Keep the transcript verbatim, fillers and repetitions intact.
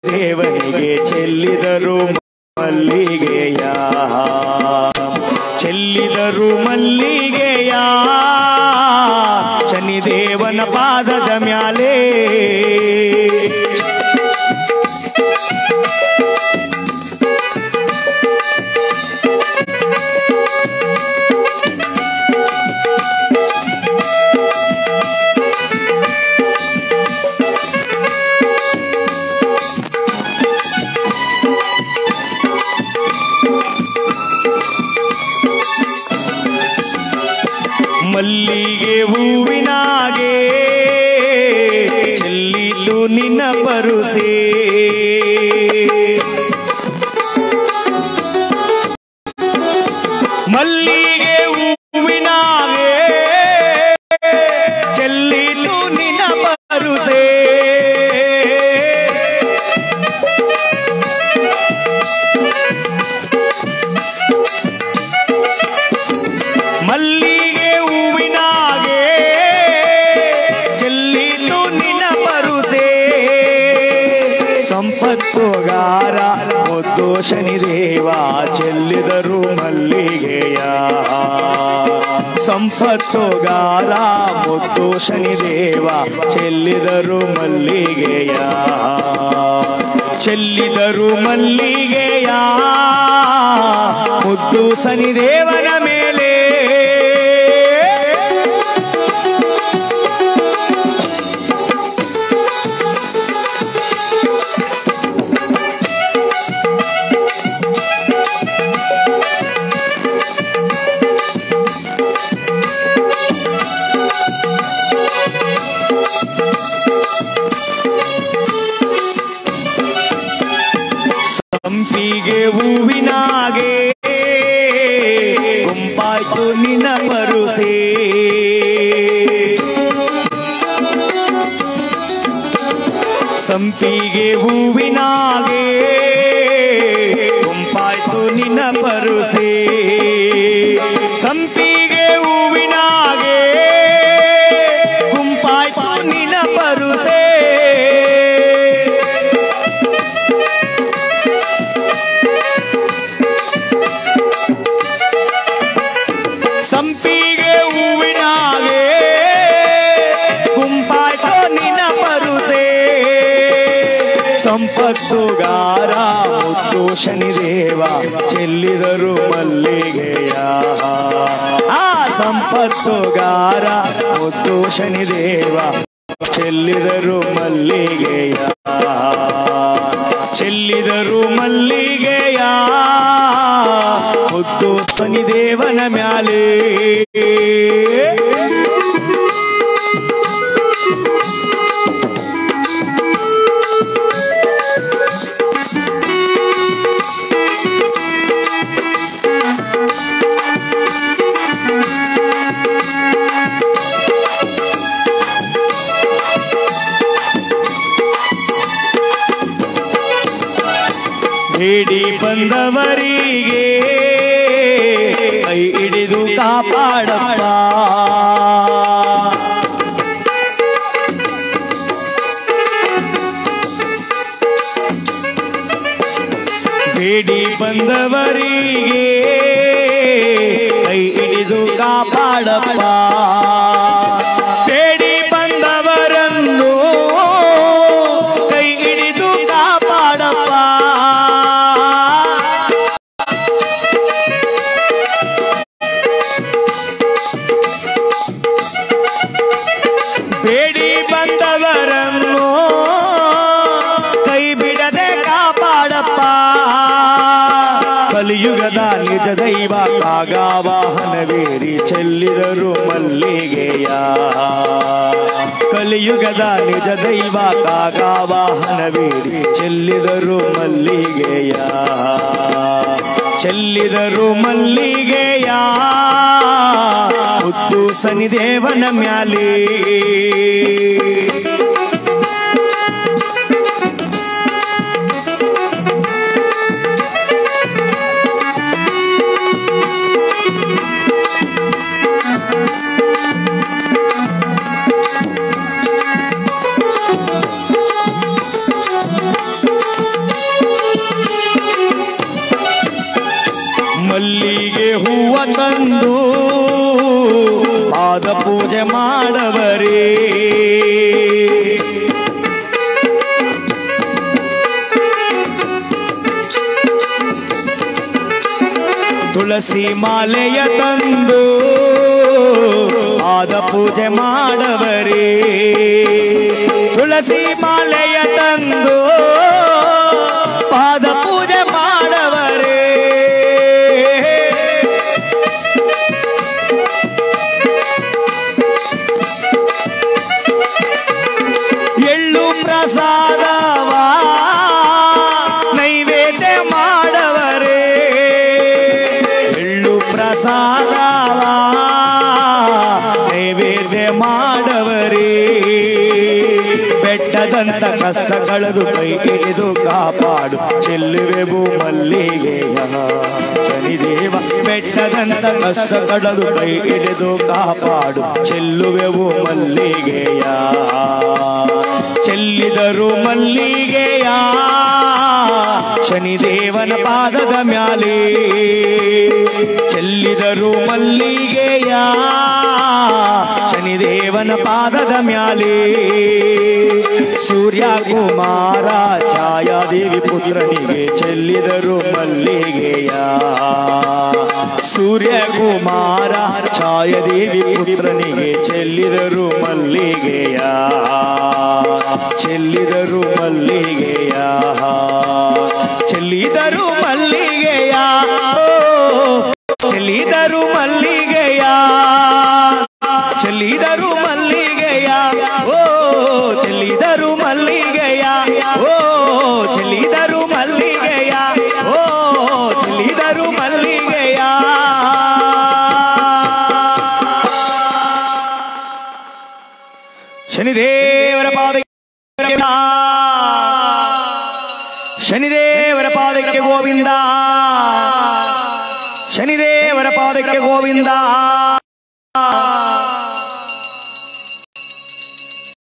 ದೇವನಿಗೆ ಚೆಲ್ಲಿದರು ಮಲ್ಲಿಗೆಯ ಚೆಲ್ಲಿದರು ಮಲ್ಲಿಗೆಯ ಶನಿದೇವನ ಪಾದದ ಮ್ಯಾಲೆ ಮಲ್ಲಿಗೆ ಹೂವಿನಾಗೆ ಚೆಲ್ಲಿತು ನಿನ್ನ ಪರುಸೆ ಮಲ್ಲಿಗೆ ಹೂವಿನಾಗೆ ಚೆಲ್ಲಿತು ನಿನ್ನ ಪರುಸೆ ಮಲ್ಲಿಗೆ ಸಂಪತ್ತುಗಾರ ಮುದ್ದು ಶನಿದೇವ ಚೆಲ್ಲಿದರು ಮಲ್ಲಿಗೆಯ ಸಂಪತ್ತುಗಾರ ಮುದ್ದು ಶನಿದೇವ ಚೆಲ್ಲಿದರು ಮಲ್ಲಿಗೆಯ ಚೆಲ್ಲಿದರು ಮಲ್ಲಿಗೆಯ ಮುದ್ದು ಶನಿದೇವನ ಮೇಲೆ ಸಂಪಿಗೆ ಹೂವಿನಾಗೆ ಗುಂಪಾಯ್ತು ನಿನ್ನ ಪರುಸೆ ಸಂಪಿಗೆ ಹೂವಿನಾಗೆ ಗುಂಪಾಯ್ತು ನಿನ್ನ ಪರುಸೆ ಸಂಪಿಗೆ ಹೂವಿನಾಗೆ ಗುಂಪಾಯ್ತು ನಿನ್ನ ಪರುಸೆ ಸಂಪಿಗೆ ಹೂವಿನಾಗೆ ಗುಂಪಾಯ್ತು ನಿನ್ನ ಪರುಸೆ ಸಂಪತ್ತುಗಾರ ಮುದ್ದು ಶನಿದೇವ ಚೆಲ್ಲಿದರು ಮಲ್ಲಿಗೆಯ ಆ ಸಂಪತ್ತುಗಾರ ಮುದ್ದು ಶನಿದೇವ ಚೆಲ್ಲಿದರು ಮಲ್ಲಿಗೆಯ ಚೆಲ್ಲಿದರು ಮಲ್ಲಿಗೆಯ ಮುದ್ದು ಶನಿದೇವನ ಮ್ಯಾಲೆ ಬೇಡಿ ಬಂದವರಿಗೆ ಕೈ ಹಿಡಿದು ಕಾಪಾಡಪ್ಪ ಬೇಡಿ ಬಂದವರಿಗೆ ಕೈ ಹಿಡಿದು ಕಾಪಾಡಪ್ಪ ಬೇಡಿ ಬಂದವರನ್ನು ಕೈ ಹಿಡಿದು ಕಾಪಾಡಪ್ಪ ಬೇಡಿ ಬಂದವರನ್ನು ಕೈ ಬಿಡದೆ ಕಾಪಾಡಪ್ಪ ಕಲಿಯುಗದ ನಿಜ ದೈವ ಕಾಗವಾಹನವೇರಿ ಚೆಲ್ಲಿದರು ಮಲ್ಲಿಗೆಯ ಕಲಿಯುಗದ ನಿಜ ದೈವ ಕಾಗವಾಹನವೇರಿ ಚೆಲ್ಲಿದರು ಮಲ್ಲಿಗೆಯ ಚೆಲ್ಲಿದರು ಮಲ್ಲಿಗೆಯ ಮುದ್ದು ಶನಿದೇವನ ಮ್ಯಾಲೆ ತಂದು ಪಾದ ಪೂಜೆ ಮಾಡವರೇ. ತುಳಸಿ ಮಾಲೆಯ ತಂದು ಪಾದ ಪೂಜೆ ಮಾಡವರೇ. ತುಳಸಿ ಮಾಲೆಯ ತಂದು ಪಾದ ಪೂಜೆ ಮಾಡವರೇ. ಎಳ್ಳು ಪ್ರಸಾದವ ನೈವೇದ್ಯ ಮಾಡವರೇ. ಎಳ್ಳು ಪ್ರಸಾದವ ನೈವೇದ್ಯ ಮಾಡವರೇ. ಬೆಟ್ಟದಂತ ಕಷ್ಟ ಕಳೆದು ಕೈ ಹಿಡಿದು ಕಾಪಾಡು ಚೆಲ್ಲುವೆವು ಮಲ್ಲಿಗೆಯ ಶನಿದೇವ. ಬೆಟ್ಟದಂತ ಕಷ್ಟ ಕಳೆದು ಕೈ ಹಿಡಿದು ಕಾಪಾಡು ಚೆಲ್ಲುವೆವು ಮಲ್ಲಿಗೆಯ. ಚೆಲ್ಲಿದರು ಮಲ್ಲಿಗೆಯ ಶನಿದೇವನ ಪಾದದ ಮ್ಯಾಲೆ. ಚೆಲ್ಲಿದರು ಮಲ್ಲಿಗೆಯ ಶನಿದೇವನ ಪಾದದ ಮ್ಯಾಲೆ. ಸೂರ್ಯ ಕುಮಾರ ಛಾಯಾದೇವಿ ಪುತ್ರನಿಗೆ ಚೆಲ್ಲಿದರು ಮಲ್ಲಿಗೆಯ. ಸೂರ್ಯ ಕುಮಾರ ಛಾಯಾದೇವಿ ಪುತ್ರನಿಗೆ ಚೆಲ್ಲಿದರು ಮಲ್ಲಿಗೆಯ. ಚೆಲ್ಲಿದರು ಮಲ್ಲಿಗೆಯ. ಚೆಲ್ಲಿದರು ಮಲ್ಲಿಗೆಯ. ಚೆಲ್ಲಿದರು ಮಲ್ಲಿಗೆಯ. ಚೆಲ್ಲಿದರು ಮಲ್ಲಿಗೆಯ. ಓ ಚೆಲ್ಲಿದರು ಮಲ್ಲಿಗೆಯ. ಓ ಚೆಲ್ಲಿದರು ಮಲ್ಲಿಗೆಯ. ಓ ಚೆಲ್ಲಿದರು ಮಲ್ಲಿಗೆಯ. ಶನಿದೇವರ ಪಾದಕ್ಕೆ ಶನಿದೇವರ ಪಾದಕ್ಕೆ ಗೋವಿಂದ. ಶನಿದೇವರ ಪಾದಕ್ಕೆ ಗೋವಿಂದ.